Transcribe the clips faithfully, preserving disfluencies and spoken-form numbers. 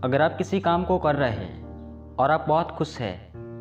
अगर आप किसी काम को कर रहे हैं और आप बहुत खुश हैं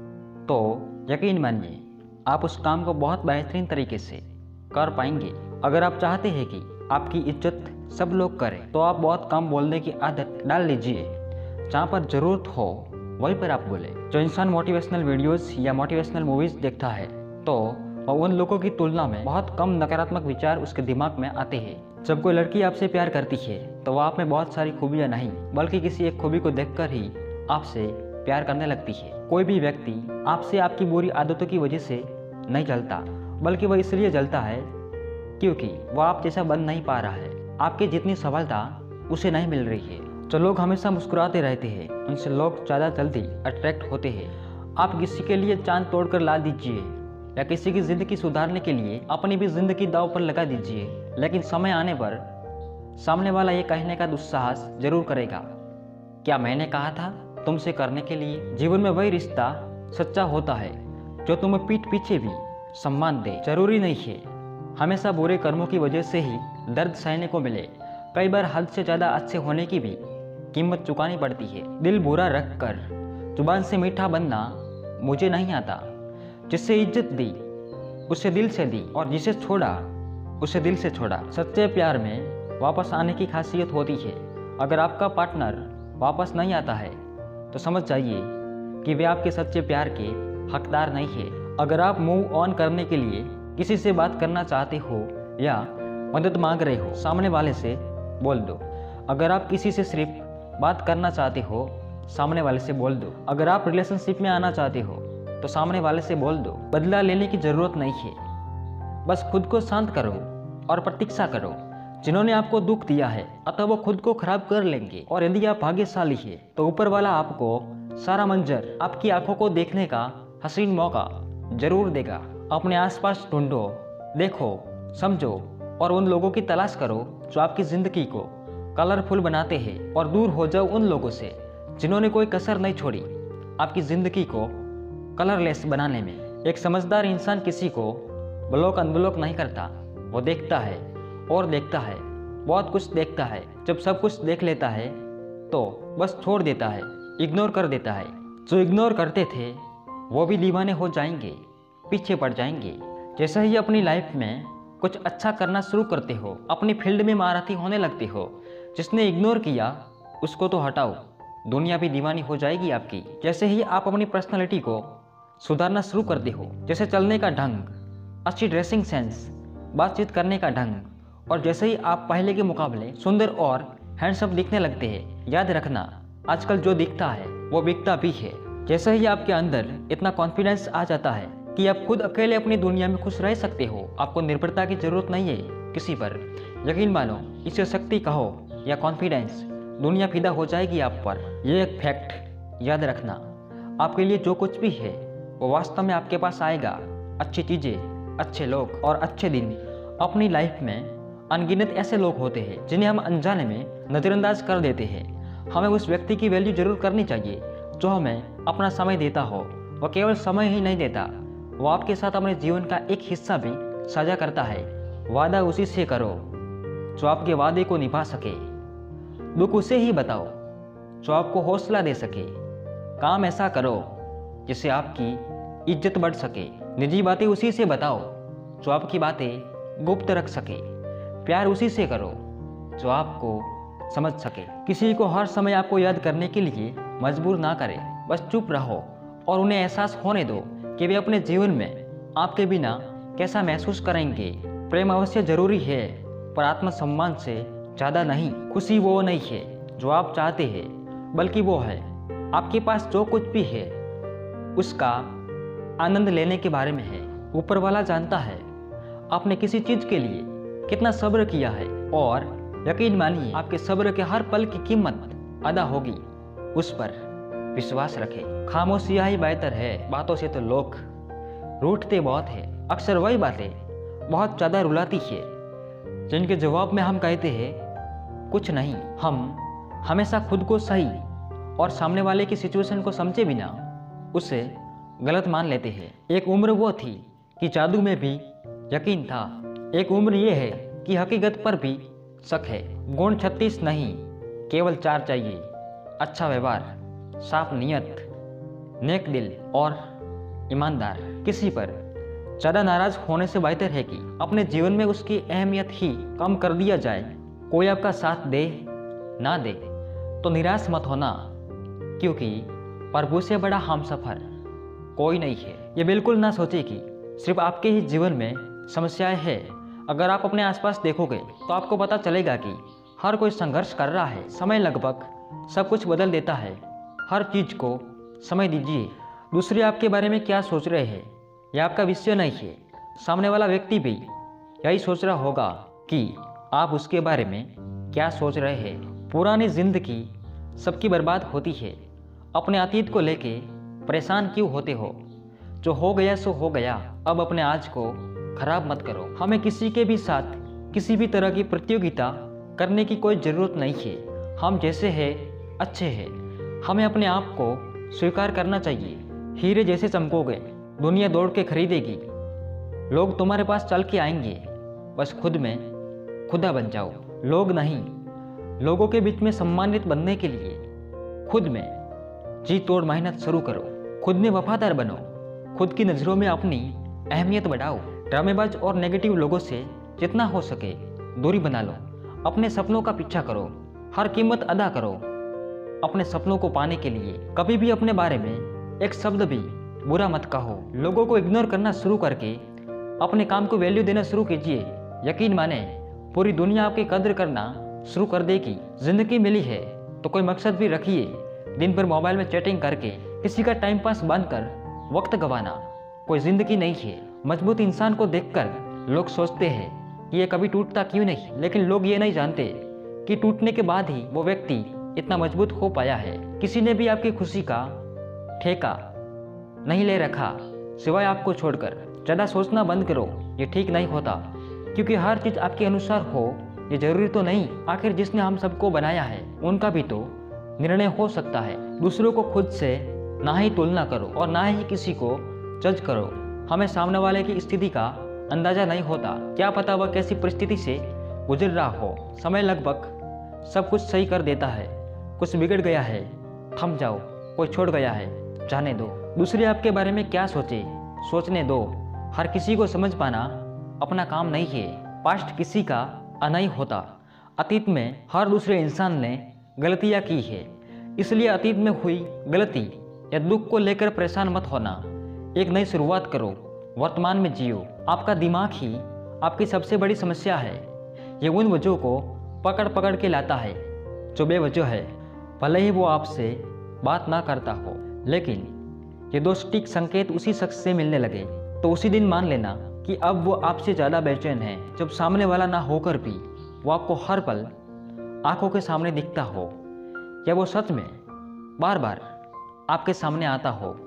तो यकीन मानिए आप उस काम को बहुत बेहतरीन तरीके से कर पाएंगे। अगर आप चाहते हैं कि आपकी इज्जत सब लोग करें तो आप बहुत कम बोलने की आदत डाल लीजिए। जहाँ पर ज़रूरत हो वहीं पर आप बोले। जो इंसान मोटिवेशनल वीडियोस या मोटिवेशनल मूवीज़ देखता है तो वह उन लोगों की तुलना में बहुत कम नकारात्मक विचार उसके दिमाग में आते हैं। जब कोई लड़की आपसे प्यार करती है तो वह आप में बहुत सारी खूबियाँ नहीं बल्कि किसी एक खूबी को देखकर ही आपसे प्यार करने लगती है। कोई भी व्यक्ति आपसे आपकी बुरी आदतों की वजह से नहीं जलता बल्कि वह इसलिए जलता है क्योंकि वह आप जैसा बन नहीं पा रहा है। आपकी जितनी सफलता उसे नहीं मिल रही है। जो लोग हमेशा मुस्कुराते रहते हैं उनसे लोग ज़्यादा जल्दी अट्रैक्ट होते हैं। आप किसी के लिए चांद तोड़कर ला दीजिए या किसी की ज़िंदगी सुधारने के लिए अपनी भी ज़िंदगी दांव पर लगा दीजिए, लेकिन समय आने पर सामने वाला ये कहने का दुस्साहस जरूर करेगा, क्या मैंने कहा था तुमसे करने के लिए। जीवन में वही रिश्ता सच्चा होता है जो तुम्हें पीठ पीछे भी सम्मान दे। जरूरी नहीं है हमेशा बुरे कर्मों की वजह से ही दर्द सहने को मिले। कई बार हद से ज़्यादा अच्छे होने की भी कीमत चुकानी पड़ती है। दिल बुरा रख कर जुबान से मीठा बनना मुझे नहीं आता। जिससे इज्जत दी उसे दिल से दी और जिसे छोड़ा उसे दिल से छोड़ा। सच्चे प्यार में वापस आने की खासियत होती है। अगर आपका पार्टनर वापस नहीं आता है तो समझ जाइए कि वे आपके सच्चे प्यार के हकदार नहीं है। अगर आप मूव ऑन करने के लिए किसी से बात करना चाहते हो या मदद मांग रहे हो, सामने वाले से बोल दो। अगर आप किसी से सिर्फ बात करना चाहते हो, सामने वाले से बोल दो। अगर आप रिलेशनशिप में आना चाहते हो तो सामने वाले से बोल दो। बदला लेने की ज़रूरत नहीं है, बस खुद को शांत करो और प्रतीक्षा करो। जिन्होंने आपको दुख दिया है अतः वो खुद को खराब कर लेंगे। और यदि आप भाग्यशाली है तो ऊपर वाला आपको सारा मंजर आपकी आंखों को देखने का हसीन मौका जरूर देगा। अपने आसपास ढूंढो, देखो, समझो और उन लोगों की तलाश करो जो आपकी ज़िंदगी को कलरफुल बनाते हैं। और दूर हो जाओ उन लोगों से जिन्होंने कोई कसर नहीं छोड़ी आपकी ज़िंदगी को कलरलेस बनाने में। एक समझदार इंसान किसी को ब्लॉक अनब्लॉक नहीं करता, वो देखता है और देखता है, बहुत कुछ देखता है। जब सब कुछ देख लेता है तो बस छोड़ देता है, इग्नोर कर देता है। जो इग्नोर करते थे वो भी दीवाने हो जाएंगे, पीछे पड़ जाएंगे। जैसे ही अपनी लाइफ में कुछ अच्छा करना शुरू करते हो, अपनी फील्ड में महारथी होने लगते हो, जिसने इग्नोर किया उसको तो हटाओ, दुनिया भी दीवानी हो जाएगी आपकी। जैसे ही आप अपनी पर्सनालिटी को सुधारना शुरू करते हो, जैसे चलने का ढंग, अच्छी ड्रेसिंग सेंस, बातचीत करने का ढंग, और जैसे ही आप पहले के मुकाबले सुंदर और हैंडसम दिखने लगते हैं, याद रखना आजकल जो दिखता है वो बिकता भी है। जैसे ही आपके अंदर इतना कॉन्फिडेंस आ जाता है कि आप खुद अकेले अपनी दुनिया में खुश रह सकते हो, आपको निर्भरता की जरूरत नहीं है किसी पर। यकीन मानो, इसे शक्ति कहो या कॉन्फिडेंस, दुनिया फिदा हो जाएगी आप पर। यह एक फैक्ट याद रखना, आपके लिए जो कुछ भी है वो वास्तव में आपके पास आएगा। अच्छी चीज़ें, अच्छे लोग और अच्छे दिन। अपनी लाइफ में अनगिनत ऐसे लोग होते हैं जिन्हें हम अनजाने में नज़रअंदाज कर देते हैं। हमें उस व्यक्ति की वैल्यू जरूर करनी चाहिए जो हमें अपना समय देता हो। वह केवल समय ही नहीं देता, वो आपके साथ अपने जीवन का एक हिस्सा भी साझा करता है। वादा उसी से करो जो आपके वादे को निभा सके। दुख उसे ही बताओ जो आपको हौसला दे सके। काम ऐसा करो जिससे आपकी इज्जत बढ़ सके। निजी बातें उसी से बताओ जो आपकी बातें गुप्त रख सके। प्यार उसी से करो जो आपको समझ सके। किसी को हर समय आपको याद करने के लिए मजबूर ना करें, बस चुप रहो और उन्हें एहसास होने दो कि वे अपने जीवन में आपके बिना कैसा महसूस करेंगे। प्रेम अवश्य जरूरी है पर आत्मसम्मान से ज़्यादा नहीं। खुशी वो नहीं है जो आप चाहते हैं, बल्कि वो है आपके पास जो कुछ भी है उसका आनंद लेने के बारे में है। ऊपर वाला जानता है आपने किसी चीज़ के लिए कितना सब्र किया है और यकीन मानिए आपके सब्र के हर पल की कीमत अदा होगी। उस पर विश्वास रखें। खामोशियाँ ही बेहतर है, बातों से तो लोग रूठते बहुत है। अक्सर वही बातें बहुत ज़्यादा रुलाती है जिनके जवाब में हम कहते हैं कुछ नहीं। हम हमेशा खुद को सही और सामने वाले की सिचुएशन को समझे बिना उसे गलत मान लेते हैं। एक उम्र वो थी कि जादू में भी यकीन था, एक उम्र ये है कि हकीकत पर भी शक है। गुण छत्तीस नहीं, केवल चार चाहिए, अच्छा व्यवहार, साफ नीयत, नेक दिल और ईमानदार। किसी पर ज़्यादा नाराज़ होने से बेहतर है कि अपने जीवन में उसकी अहमियत ही कम कर दिया जाए। कोई आपका साथ दे ना दे तो निराश मत होना, क्योंकि प्रभु से बड़ा हमसफर कोई नहीं है। ये बिल्कुल ना सोचे कि सिर्फ आपके ही जीवन में समस्याएं हैं। अगर आप अपने आसपास देखोगे तो आपको पता चलेगा कि हर कोई संघर्ष कर रहा है। समय लगभग सब कुछ बदल देता है। हर चीज़ को समय दीजिए। दूसरे आपके बारे में क्या सोच रहे हैं यह आपका विषय नहीं है। सामने वाला व्यक्ति भी यही सोच रहा होगा कि आप उसके बारे में क्या सोच रहे हैं। पुरानी जिंदगी सबकी बर्बाद होती है। अपने अतीत को लेके परेशान क्यों होते हो? जो हो गया सो हो गया। अब अपने आज को खराब मत करो। हमें किसी के भी साथ किसी भी तरह की प्रतियोगिता करने की कोई ज़रूरत नहीं है। हम जैसे हैं अच्छे हैं। हमें अपने आप को स्वीकार करना चाहिए। हीरे जैसे चमकोगे, दुनिया दौड़ के खरीदेगी, लोग तुम्हारे पास चल के आएंगे। बस खुद में खुदा बन जाओ। लोग नहीं, लोगों के बीच में सम्मानित बनने के लिए खुद में जी तोड़ मेहनत शुरू करो। खुद में वफादार बनो। खुद की नज़रों में अपनी अहमियत बढ़ाओ। ड्रामेबाज और नेगेटिव लोगों से जितना हो सके दूरी बना लो। अपने सपनों का पीछा करो। हर कीमत अदा करो अपने सपनों को पाने के लिए। कभी भी अपने बारे में एक शब्द भी बुरा मत कहो। लोगों को इग्नोर करना शुरू करके अपने काम को वैल्यू देना शुरू कीजिए। यकीन माने पूरी दुनिया आपकी कदर करना शुरू कर देगी। जिंदगी मिली है तो कोई मकसद भी रखिए। दिन भर मोबाइल में चैटिंग करके किसी का टाइम पास बंद कर वक्त गंवाना कोई जिंदगी नहीं है। मजबूत इंसान को देखकर लोग सोचते हैं कि ये कभी टूटता क्यों नहीं, लेकिन लोग ये नहीं जानते कि टूटने के बाद ही वो व्यक्ति इतना मजबूत हो पाया है। किसी ने भी आपकी खुशी का ठेका नहीं ले रखा सिवाय आपको छोड़कर। ज़्यादा सोचना बंद करो, ये ठीक नहीं होता, क्योंकि हर चीज़ आपके अनुसार हो ये जरूरी तो नहीं। आखिर जिसने हम सबको बनाया है उनका भी तो निर्णय हो सकता है। दूसरों को खुद से ना ही तुलना करो और ना ही किसी को जज करो। हमें सामने वाले की स्थिति का अंदाजा नहीं होता। क्या पता वह कैसी परिस्थिति से गुजर रहा हो। समय लगभग सब कुछ सही कर देता है। कुछ बिगड़ गया है, थम जाओ। कोई छोड़ गया है, जाने दो। दूसरे आपके बारे में क्या सोचे सोचने दो। हर किसी को समझ पाना अपना काम नहीं है। पास्ट किसी का अनई होता। अतीत में हर दूसरे इंसान ने गलतियाँ की है, इसलिए अतीत में हुई गलती या दुख को लेकर परेशान मत होना। एक नई शुरुआत करो, वर्तमान में जियो। आपका दिमाग ही आपकी सबसे बड़ी समस्या है। ये उन वजहों को पकड़ पकड़ के लाता है जो बेवजह है। भले ही वो आपसे बात ना करता हो, लेकिन ये दो सटीक संकेत उसी शख्स से मिलने लगे तो उसी दिन मान लेना कि अब वो आपसे ज़्यादा बेचैन है। जब सामने वाला ना होकर भी वो आपको हर पल आंखों के सामने दिखता हो, या वो सच में बार बार आपके सामने आता हो,